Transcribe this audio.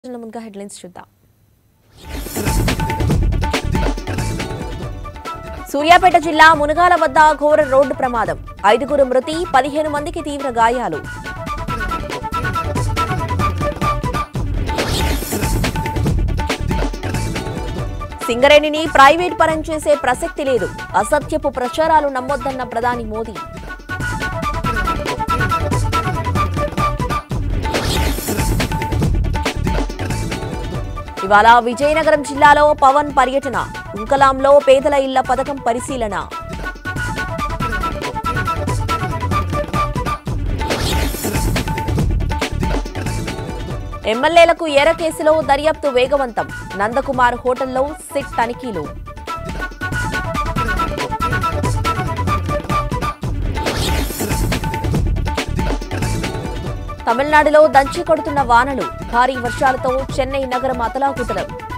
ముందుగా హెడ్లైన్స్ చూద్దాం. సూర్యాపేట జిల్లా మునగాల వద్ద ఘోర రోడ్డు ప్రమాదం. 5 మృతి, 15 మందికి తీవ్ర గాయాలు. సింగరేణిని ప్రైవేట్ పరం చేసే ప్రసక్తి లేదు. అసత్యపు ప్రచారాలు నమ్మొద్దన్న ప్రధాని మోదీ. ఇవాళ విజయనగరం జిల్లాలో పవన్ పర్యటన. ఉంకలాంలో పేదల ఇళ్ల పథకం పరిశీలన. ఎమ్మెల్యేలకు ఎర కేసులో దర్యాప్తు వేగవంతం. నందకుమార్ హోటల్లో సిట్ తనిఖీలు. తమిళనాడులో దంచి కొడుతున్న వానలు. భారీ వర్షాలతో చెన్నై నగరం అతలాకుతలం.